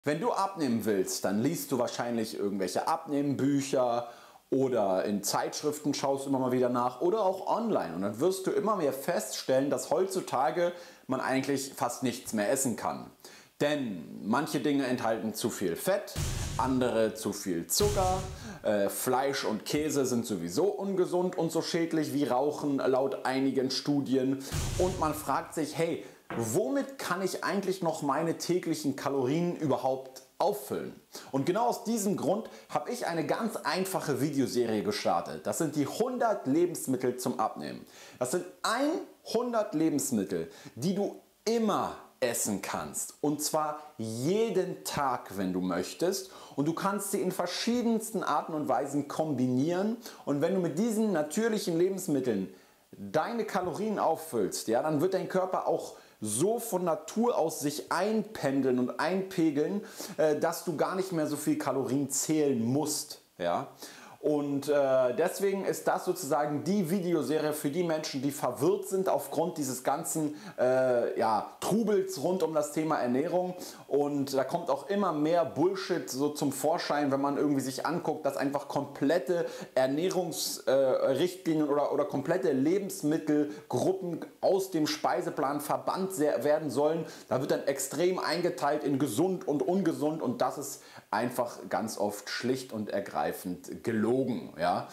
Wenn du abnehmen willst, dann liest du wahrscheinlich irgendwelche Abnehmbücher oder in Zeitschriften schaust immer mal wieder nach oder auch online. Und dann wirst du immer mehr feststellen, dass heutzutage man eigentlich fast nichts mehr essen kann. Denn manche Dinge enthalten zu viel Fett, andere zu viel Zucker, Fleisch und Käse sind sowieso ungesund und so schädlich wie Rauchen laut einigen Studien. Und man fragt sich, hey, womit kann ich eigentlich noch meine täglichen Kalorien überhaupt auffüllen? Und genau aus diesem Grund habe ich eine ganz einfache Videoserie gestartet. Das sind die 100 Lebensmittel zum Abnehmen. Das sind 100 Lebensmittel, die du immer essen kannst. Und zwar jeden Tag, wenn du möchtest. Und du kannst sie in verschiedensten Arten und Weisen kombinieren. Und wenn du mit diesen natürlichen Lebensmitteln deine Kalorien auffüllst, ja, dann wird dein Körper auch so von Natur aus sich einpendeln und einpegeln, dass du gar nicht mehr so viel Kalorien zählen musst. Ja? Und deswegen ist das sozusagen die Videoserie für die Menschen, die verwirrt sind aufgrund dieses ganzen Trubels rund um das Thema Ernährung. Und da kommt auch immer mehr Bullshit so zum Vorschein, wenn man irgendwie sich anguckt, dass einfach komplette Ernährungsrichtlinien oder komplette Lebensmittelgruppen aus dem Speiseplan verbannt werden sollen. Da wird dann extrem eingeteilt in gesund und ungesund und das ist einfach ganz oft schlicht und ergreifend gelogen. Ja.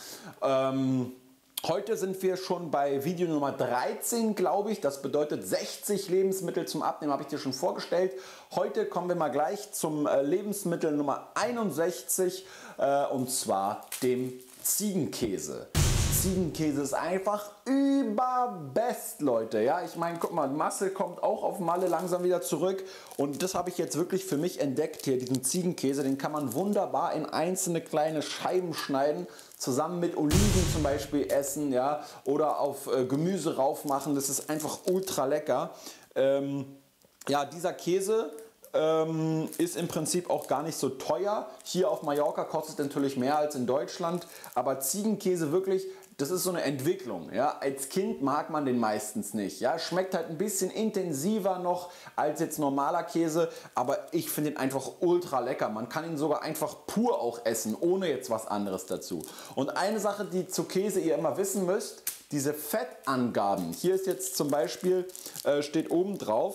Heute sind wir schon bei Video Nummer 13, glaube ich. Das bedeutet 60 Lebensmittel zum Abnehmen, habe ich dir schon vorgestellt. Heute kommen wir mal gleich zum Lebensmittel Nummer 61 und zwar dem Ziegenkäse. Ziegenkäse ist einfach überbest, Leute. Ja, ich meine, guck mal, Marcel kommt auch auf Malle langsam wieder zurück und das habe ich jetzt wirklich für mich entdeckt hier, diesen Ziegenkäse. Den kann man wunderbar in einzelne kleine Scheiben schneiden, zusammen mit Oliven zum Beispiel essen, ja, oder auf Gemüse rauf machen. Das ist einfach ultra lecker. Ja, dieser Käse ist im Prinzip auch gar nicht so teuer. Hier auf Mallorca kostet es natürlich mehr als in Deutschland, aber Ziegenkäse wirklich, das ist so eine Entwicklung. Ja? Als Kind mag man den meistens nicht. Ja? Schmeckt halt ein bisschen intensiver noch als jetzt normaler Käse, aber ich finde ihn einfach ultra lecker. Man kann ihn sogar einfach pur auch essen, ohne jetzt was anderes dazu. Und eine Sache, die zu Käse ihr immer wissen müsst, diese Fettangaben. Hier ist jetzt zum Beispiel, steht oben drauf,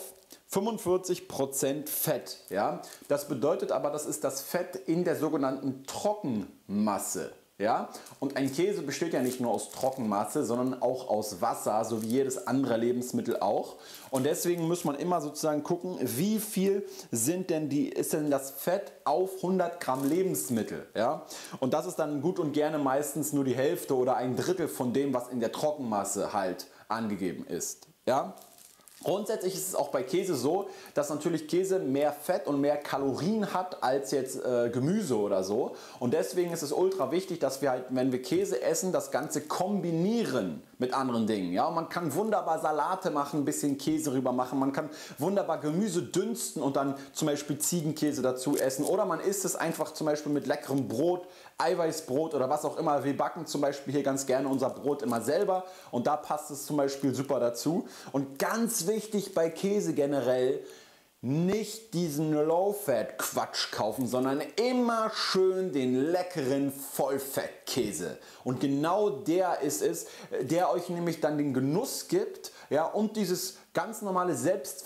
45% Fett. Ja? Das bedeutet aber, das ist das Fett in der sogenannten Trockenmasse. Ja? Und ein Käse besteht ja nicht nur aus Trockenmasse, sondern auch aus Wasser, so wie jedes andere Lebensmittel auch. Und deswegen muss man immer sozusagen gucken, wie viel ist denn das Fett auf 100 Gramm Lebensmittel. Ja? Und das ist dann gut und gerne meistens nur die Hälfte oder ein Drittel von dem, was in der Trockenmasse halt angegeben ist. Ja? Grundsätzlich ist es auch bei Käse so, dass natürlich Käse mehr Fett und mehr Kalorien hat als jetzt Gemüse oder so. Und deswegen ist es ultra wichtig, dass wir halt, wenn wir Käse essen, das Ganze kombinieren mit anderen Dingen. Ja? Und man kann wunderbar Salate machen, ein bisschen Käse rüber machen. Man kann wunderbar Gemüse dünsten und dann zum Beispiel Ziegenkäse dazu essen. Oder man isst es einfach zum Beispiel mit leckerem Brot, Eiweißbrot oder was auch immer. Wir backen zum Beispiel hier ganz gerne unser Brot immer selber und da passt es zum Beispiel super dazu. Und ganz wichtig bei Käse generell, nicht diesen Low-Fat-Quatsch kaufen, sondern immer schön den leckeren Vollfettkäse. Und genau der ist es, der euch nämlich dann den Genuss gibt, ja, und dieses ganz normale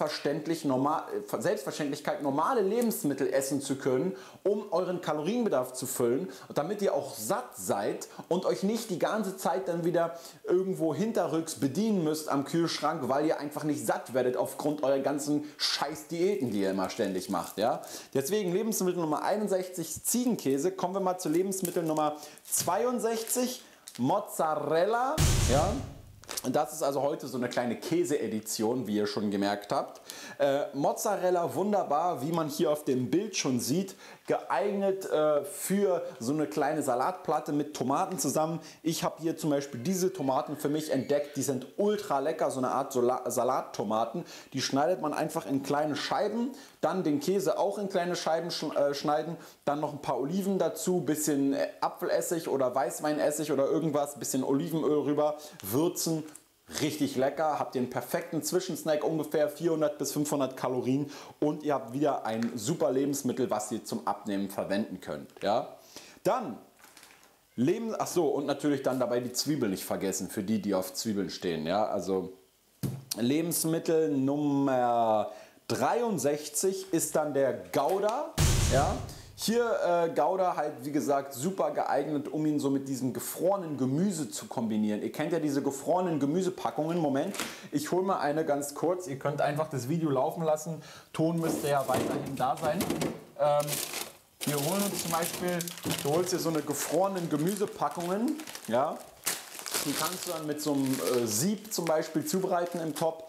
Selbstverständlichkeit, normale Lebensmittel essen zu können, um euren Kalorienbedarf zu füllen, damit ihr auch satt seid und euch nicht die ganze Zeit dann wieder irgendwo hinterrücks bedienen müsst am Kühlschrank, weil ihr einfach nicht satt werdet aufgrund eurer ganzen scheiß Diäten, die ihr immer ständig macht. Ja? Deswegen Lebensmittel Nummer 61 Ziegenkäse. Kommen wir mal zu Lebensmittel Nummer 62 Mozzarella. Ja? Und das ist also heute so eine kleine Käse-Edition, wie ihr schon gemerkt habt. Mozzarella wunderbar, wie man hier auf dem Bild schon sieht, geeignet für so eine kleine Salatplatte mit Tomaten zusammen. Ich habe hier zum Beispiel diese Tomaten für mich entdeckt, die sind ultra lecker, so eine Art Salattomaten. Die schneidet man einfach in kleine Scheiben, dann den Käse auch in kleine Scheiben schneiden, dann noch ein paar Oliven dazu, bisschen Apfelessig oder Weißweinessig oder irgendwas, bisschen Olivenöl rüber, würzen. richtig lecker, habt ihr einen perfekten Zwischensnack, ungefähr 400 bis 500 Kalorien und ihr habt wieder ein super Lebensmittel, was ihr zum Abnehmen verwenden könnt. Ja? Dann und natürlich dann dabei die Zwiebeln nicht vergessen, für die, die auf Zwiebeln stehen. Ja? Also Lebensmittel Nummer 63 ist dann der Gouda. Ja? Hier Gouda halt, wie gesagt, super geeignet, um ihn so mit diesem gefrorenen Gemüse zu kombinieren. Ihr kennt ja diese gefrorenen Gemüsepackungen. Moment, ich hole mal eine ganz kurz. Ihr könnt einfach das Video laufen lassen. Ton müsste ja weiterhin da sein. Wir holen uns zum Beispiel, du holst dir so eine gefrorenen Gemüsepackungen. Ja? Die kannst du dann mit so einem Sieb zum Beispiel zubereiten im Topf.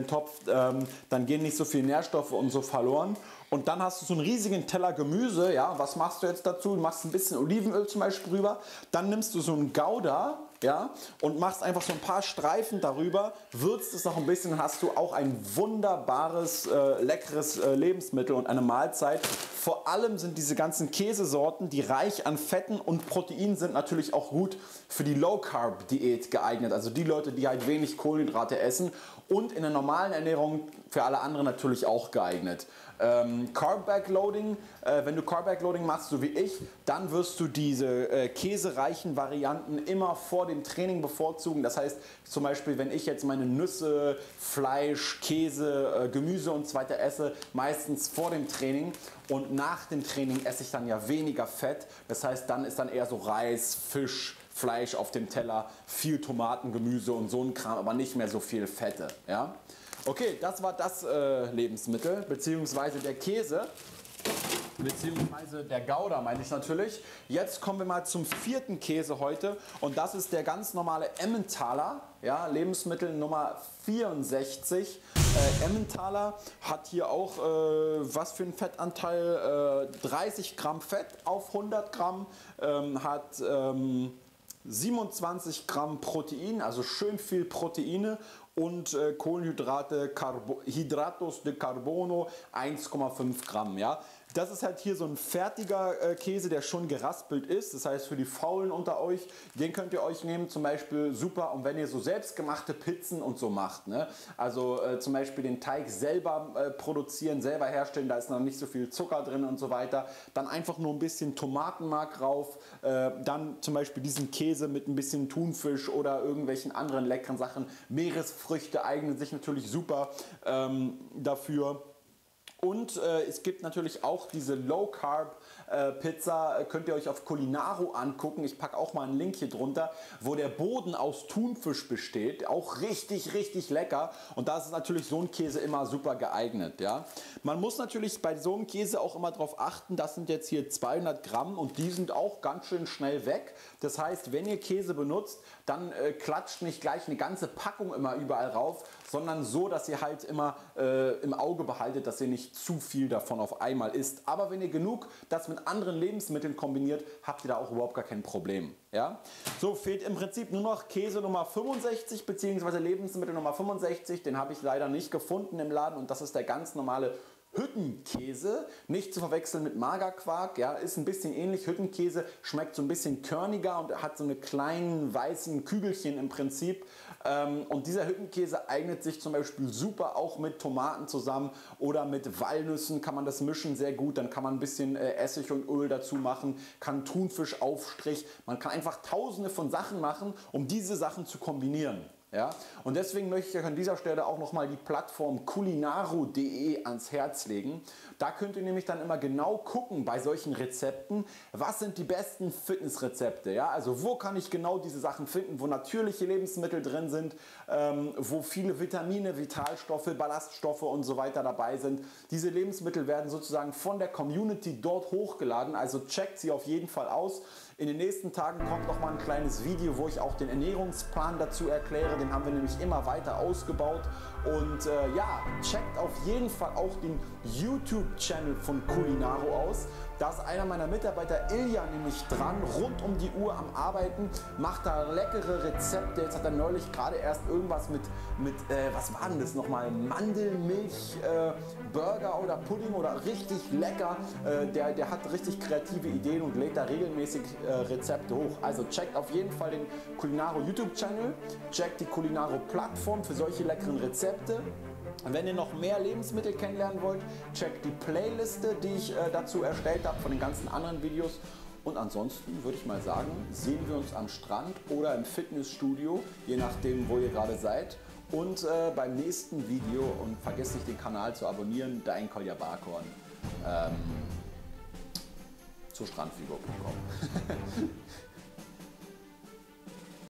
Dann gehen nicht so viele Nährstoffe und so verloren. Und dann hast du so einen riesigen Teller Gemüse. Ja, was machst du jetzt dazu? Du machst ein bisschen Olivenöl zum Beispiel rüber. Dann nimmst du so einen Gouda, ja, und machst einfach so ein paar Streifen darüber. Würzt es noch ein bisschen, hast du auch ein wunderbares, leckeres Lebensmittel und eine Mahlzeit. Vor allem sind diese ganzen Käsesorten, die reich an Fetten und Proteinen sind, natürlich auch gut für die Low-Carb-Diät geeignet. Also die Leute, die halt wenig Kohlenhydrate essen und in der normalen Ernährung für alle anderen natürlich auch geeignet. Carb-Backloading, wenn du Carb-Backloading machst, so wie ich, dann wirst du diese käsereichen Varianten immer vor dem Training bevorzugen. Das heißt zum Beispiel, wenn ich jetzt meine Nüsse, Fleisch, Käse, Gemüse und so weiter esse, meistens vor dem Training und nach dem Training esse ich dann ja weniger Fett. Das heißt, dann ist dann eher so Reis, Fisch, Fleisch auf dem Teller, viel Tomaten, Gemüse und so ein Kram, aber nicht mehr so viel Fette. Ja? Okay, das war das Lebensmittel, beziehungsweise der Käse, beziehungsweise der Gouda meine ich natürlich. Jetzt kommen wir mal zum vierten Käse heute und das ist der ganz normale Emmentaler, ja, Lebensmittel Nummer 64. Emmentaler hat hier auch was für einen Fettanteil, 30 Gramm Fett auf 100 Gramm, hat 27 Gramm Protein, also schön viel Proteine und Kohlenhydrate, Hidratos de Carbono 1,5 Gramm. Ja? Das ist halt hier so ein fertiger Käse, der schon geraspelt ist. Das heißt, für die Faulen unter euch, den könnt ihr euch nehmen, zum Beispiel super, und wenn ihr so selbstgemachte Pizzen und so macht, ne? Also zum Beispiel den Teig selber produzieren, selber herstellen, da ist noch nicht so viel Zucker drin und so weiter, dann einfach nur ein bisschen Tomatenmark rauf, dann zum Beispiel diesen Käse mit ein bisschen Thunfisch oder irgendwelchen anderen leckeren Sachen. Meeresfrüchte eignen sich natürlich super dafür. Und es gibt natürlich auch diese Low-Carb-Pizza, könnt ihr euch auf Culinaro angucken. Ich packe auch mal einen Link hier drunter, wo der Boden aus Thunfisch besteht. Auch richtig, richtig lecker. Und da ist natürlich so ein Käse immer super geeignet. Ja? Man muss natürlich bei so einem Käse auch immer darauf achten, das sind jetzt hier 200 Gramm und die sind auch ganz schön schnell weg. Das heißt, wenn ihr Käse benutzt, dann klatscht nicht gleich eine ganze Packung immer überall rauf, sondern so, dass ihr halt immer im Auge behaltet, dass ihr nicht zu viel davon auf einmal isst. Aber wenn ihr genug das mit anderen Lebensmitteln kombiniert, habt ihr da auch überhaupt gar kein Problem. Ja? So fehlt im Prinzip nur noch Käse Nummer 65 bzw. Lebensmittel Nummer 65. Den habe ich leider nicht gefunden im Laden und das ist der ganz normale Hüttenkäse, nicht zu verwechseln mit Magerquark, ja, ist ein bisschen ähnlich. Hüttenkäse schmeckt so ein bisschen körniger und hat so eine kleinen weißen Kügelchen im Prinzip. Und dieser Hüttenkäse eignet sich zum Beispiel super auch mit Tomaten zusammen oder mit Walnüssen kann man das mischen sehr gut. Dann kann man ein bisschen Essig und Öl dazu machen, kann Thunfischaufstrich. Man kann einfach tausende von Sachen machen, um diese Sachen zu kombinieren. Ja? Und deswegen möchte ich euch an dieser Stelle auch nochmal die Plattform culinaro.de ans Herz legen. Da könnt ihr nämlich dann immer genau gucken bei solchen Rezepten, was sind die besten Fitnessrezepte. Ja? Also wo kann ich genau diese Sachen finden, wo natürliche Lebensmittel drin sind, wo viele Vitamine, Vitalstoffe, Ballaststoffe und so weiter dabei sind. Diese Lebensmittel werden sozusagen von der Community dort hochgeladen, also checkt sie auf jeden Fall aus. In den nächsten Tagen kommt noch mal ein kleines Video, wo ich auch den Ernährungsplan dazu erkläre. Den haben wir nämlich immer weiter ausgebaut Und ja, checkt auf jeden Fall auch den YouTube-Channel von Culinaro aus. Da ist einer meiner Mitarbeiter, Ilja, nämlich dran, rund um die Uhr am Arbeiten, macht da leckere Rezepte. Jetzt hat er neulich gerade erst irgendwas mit was war denn das nochmal? Mandelmilch, Burger oder Pudding oder richtig lecker. Der hat richtig kreative Ideen und lädt da regelmäßig Rezepte hoch. Also checkt auf jeden Fall den Culinaro YouTube-Channel, checkt die Culinaro-Plattform für solche leckeren Rezepte. Wenn ihr noch mehr Lebensmittel kennenlernen wollt, checkt die Playliste, die ich dazu erstellt habe von den ganzen anderen Videos. Und ansonsten würde ich mal sagen, sehen wir uns am Strand oder im Fitnessstudio, je nachdem, wo ihr gerade seid. Und beim nächsten Video, und vergesst nicht den Kanal zu abonnieren, dein Kolja Barkhorn zu strandfigur.com.